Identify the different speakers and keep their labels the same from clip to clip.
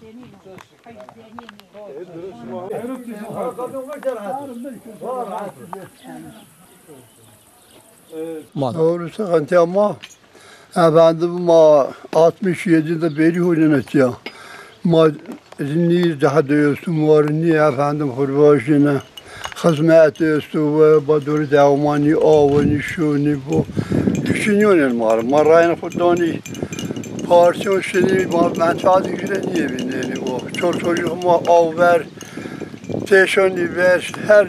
Speaker 1: Doğru sıkıntı ama efendim ma 67'de beri hülynet ya. Ma niye daha diyorsun var niye efendim hırvaşına hizmet ediyorsun ve badur devamani avani şuni bu. Düşünüyorum ma rayın kudani parçanın şeyi ma ben sadece niye bineni bu. Çocuğuma av ver, teşhani ver her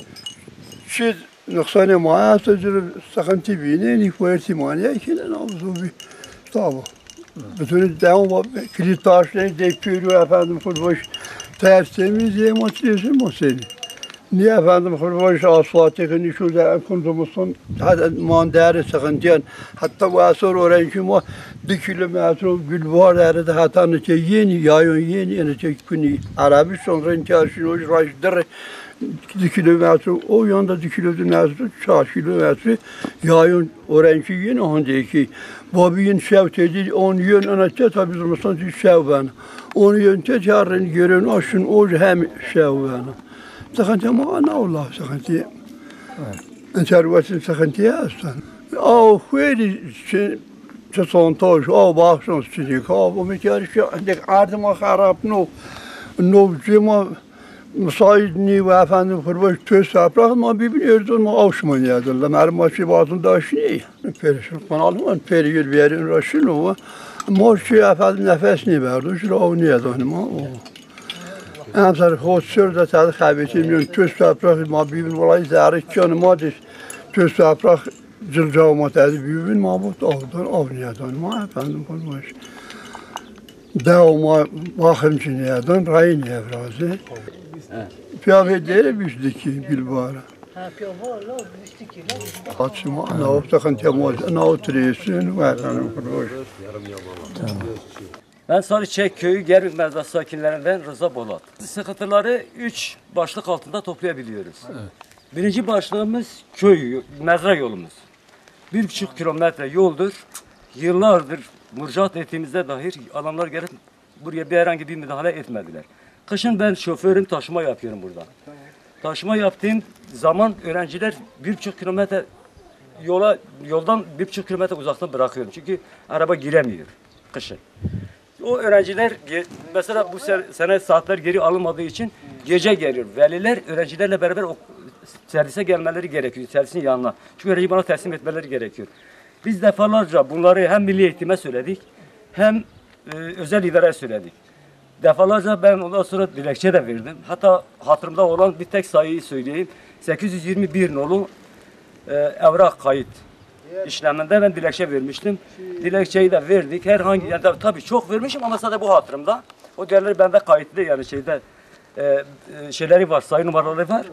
Speaker 1: şey نقصان ما تجر سخنتي بيني نيكويرتي مانيا كنا نعوذ به طابع بتوني الدوام كليت taşları depiyor efendim kurbaş tertemiz yematıyorsun mu seni? Niye efendim kurbaş asfaltı şurada kundumuzun hadi mandere sıkıntıyan hatta bu asır öğrenci mi 1 kilometre gül var derede hatta ne yeni yayın ne kuni Arabi sonra inkarşın o rajdır 2 kilometre o yanda 2 kilometre 4 kilometre yayın öğrenci yeni ondaki babiyin şevtedi 10 yön anahtar tabi durmasan şevben 10 yön tecarın görün aşın o hem şevben sıkıntı ama ana Allah sıkıntı entervatin sıkıntı ya aslan o feri تصانتاش بخشش چیزی که میکردش که ما خراب نو ما مساعد نی و efendim kurbaş töz yaprak ma birbirine ma avşmanıydı. Mer maçı bazın daşni. Perişan kanalım periyel bir yerin raşın o. Maçı efendim nefes ni verdi. Şu avniydı ma o. Amsar hoşçur da tadı xabeti milyon töz yaprak ma birbirine olay zarı kanı ma töz yaprak Cılcağıma dedi büyüğün mabut avdan avniyadan ma efendim konmuş. Devama bakımcıniyadan rayın evrazı. Piyafetleri büzdeki bilbara. Açma ana oftakan temaz ana oturuyorsun ve efendim konmuş.
Speaker 2: Ben Sarıçek köyü Gervik Mezra sakinlerinden Rıza Bolat. Sıkıntıları 3 başlık altında toplayabiliyoruz. Evet. Birinci başlığımız köy, mezra yolumuz. 1,5 kilometre yoldur. Yıllardır müracaat ettiğimizde dahi adamlar gelip buraya herhangi bir müdahale etmediler. Kışın ben şoförüm, taşıma yapıyorum burada. Taşıma yaptığım zaman öğrenciler 1,5 kilometre yoldan 1,5 kilometre uzaktan bırakıyorum. Çünkü araba giremiyor kışın. O öğrenciler mesela bu sene saatler geri alınmadığı için gece geliyor. Veliler öğrencilerle beraber servise gelmeleri gerekiyor, servisin yanına. Çünkü öğrenci bana teslim etmeleri gerekiyor. Biz defalarca bunları hem milli eğitime söyledik, hem özel idareye söyledik. Defalarca ben ondan sonra dilekçe de verdim. Hatta hatırımda olan bir tek sayıyı söyleyeyim. 821 nolu evrak kayıt işleminde ben dilekçe vermiştim. Dilekçeyi de verdik. Herhangi yani tabii çok vermişim ama sadece bu hatırımda. O değerleri bende kayıtlı yani şeyleri var, sayı numaraları var.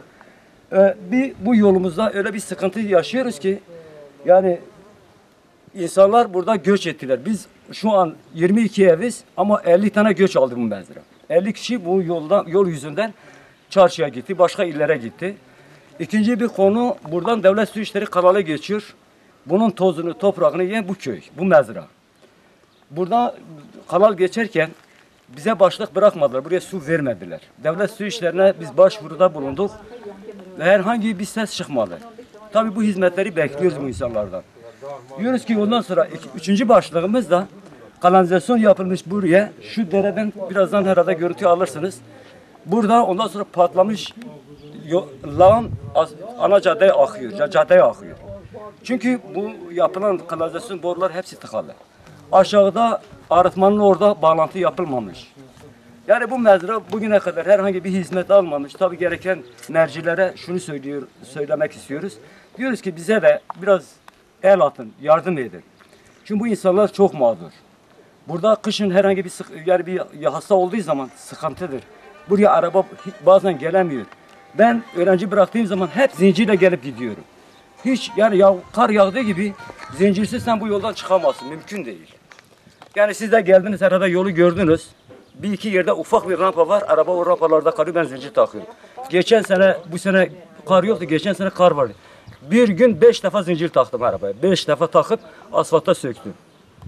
Speaker 2: Bu yolumuzda öyle bir sıkıntı yaşıyoruz ki yani insanlar burada göç ettiler. Biz şu an 22 eviz ama 50 tane göç aldı bu mezra. 50 kişi bu yol yüzünden çarşıya gitti, başka illere gitti. İkinci bir konu buradan devlet su işleri kanalı geçiyor. Bunun tozunu, toprağını yiyen bu köy, bu mezra. Burada kanal geçerken bize başlık bırakmadılar, buraya su vermediler. Devlet su işlerine biz başvuruda bulunduk ve herhangi bir ses çıkmadı. Tabii bu hizmetleri bekliyoruz bu insanlardan. Diyoruz ki ondan sonra üçüncü başlığımız da kanalizasyon yapılmış buraya. Şu dereden birazdan herhalde görüntü alırsınız. Burada ondan sonra patlamış lağım ana caddeye akıyor, caddeye akıyor. Çünkü bu yapılan kanalizasyon borular hepsi tıkalı. Aşağıda arıtmanın orada bağlantı yapılmamış. Yani bu mezra bugüne kadar herhangi bir hizmet almamış. Tabii gereken mercilere şunu söylemek istiyoruz. Diyoruz ki bize de biraz el atın, yardım edin. Çünkü bu insanlar çok mağdur. Burada kışın herhangi bir hasta olduğu zaman sıkıntıdır. Buraya araba bazen gelemiyor. Ben öğrenci bıraktığım zaman hep zincirle gelip gidiyorum. Hiç yani kar yağdığı gibi zincirsiz sen bu yoldan çıkamazsın. Mümkün değil. Yani siz de geldiniz herhalde yolu gördünüz. Bir iki yerde ufak bir rampa var. Araba o rampalarda kalıyor. Ben zincir takıyorum. Geçen sene, bu sene kar yoktu. Geçen sene kar vardı. Bir gün 5 defa zincir taktım arabaya. 5 defa takıp asfalta söktüm.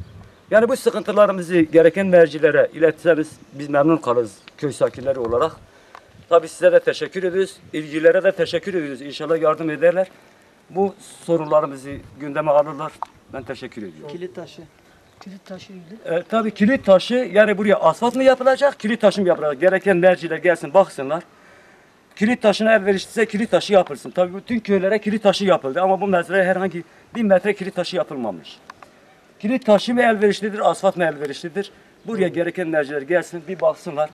Speaker 2: Yani bu sıkıntılarımızı gereken mercilere iletseniz biz memnun kalırız köy sakinleri olarak. Tabii size de teşekkür ediyoruz. İlgililere de teşekkür ediyoruz. İnşallah yardım ederler. Bu sorunlarımızı gündeme alırlar. Ben teşekkür ediyorum.
Speaker 3: Kilit taşı. Kilit taşı ilgili.
Speaker 2: Tabii kilit taşı yani buraya asfalt mı yapılacak, kilit taşı mı yapılacak? Gereken merciler gelsin baksınlar. Kilit taşına elverişliyse kilit taşı yapılsın. Tabii bütün köylere kilit taşı yapıldı ama bu mezraya herhangi 1 metre kilit taşı yapılmamış. Kilit taşı mı elverişlidir, asfalt mı elverişlidir? Buraya gereken merciler gelsin bir baksınlar.